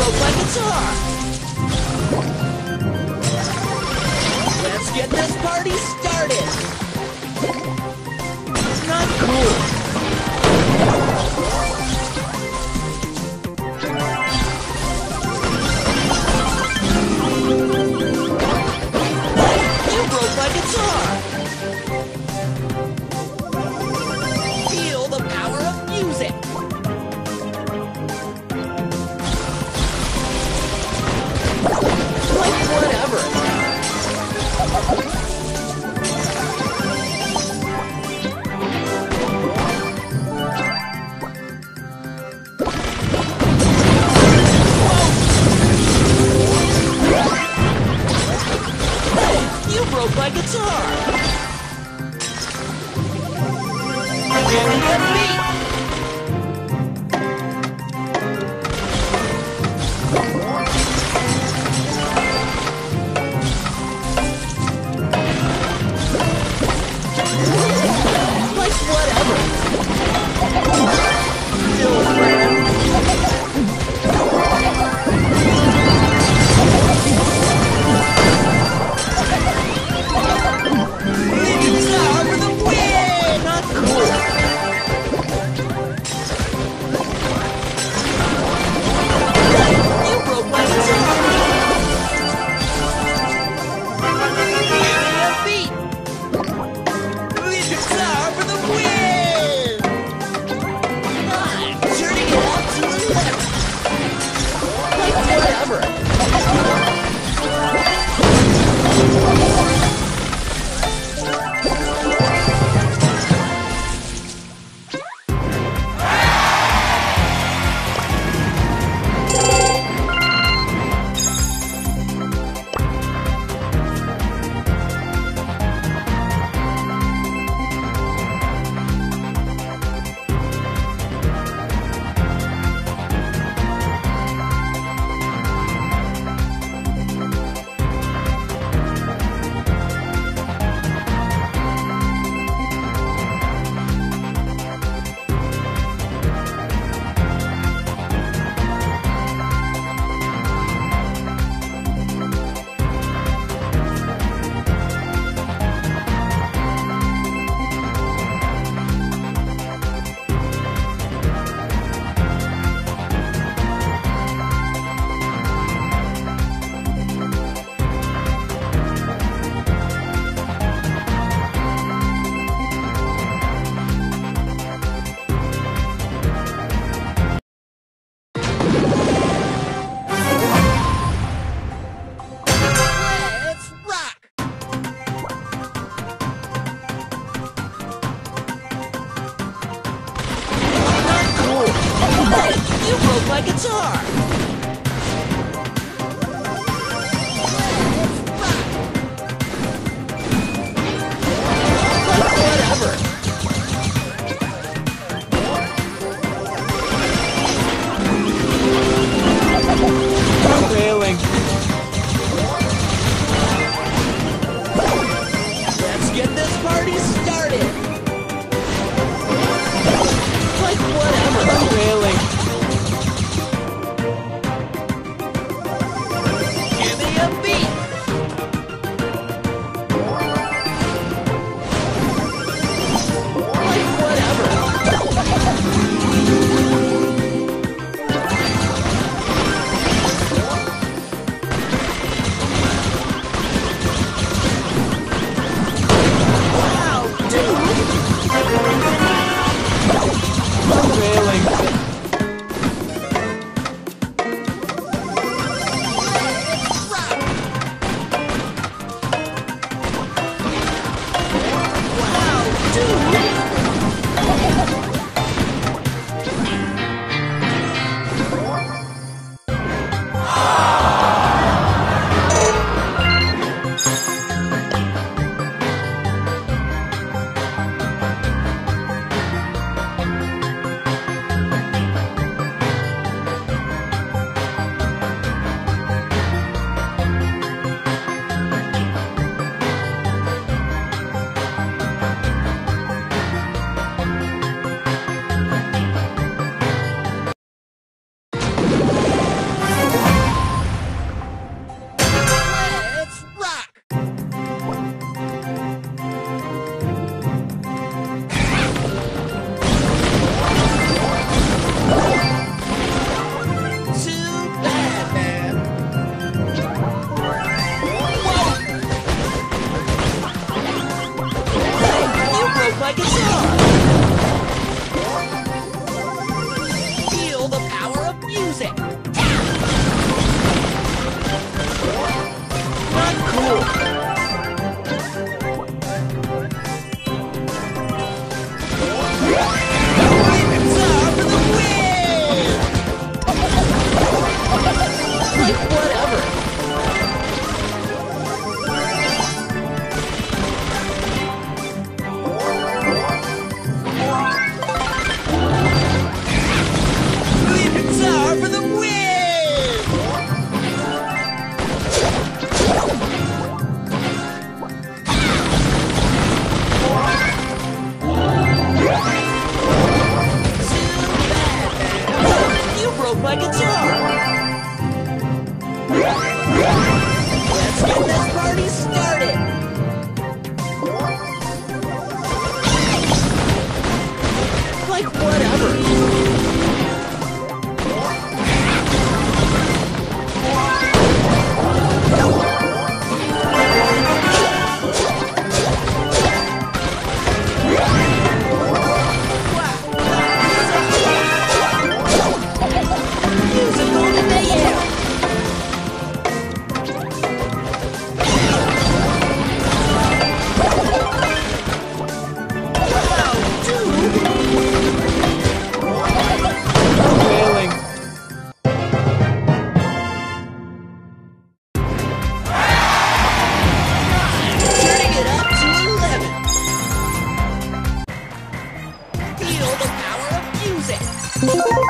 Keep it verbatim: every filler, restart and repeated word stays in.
broke my guitar! Let's get this party started! Not cool! You broke my guitar! Feel the power of music! Like whatever! You broke my guitar! Give me a beat! Like whatever! Still friend! Guitar for the win! Not cool! You broke my guitar! Give me a beat! Lead guitar for the win! I'm turning it up to eleven! Like whatever! Let's rock! Not cool! Hey, you broke my guitar! Like whatever! I'm failing. Let's get this party started! Like whatever! I'm failing. Like whatever. For the win! You broke my guitar! Let's get this party started! Like whatever! Feel the power of music!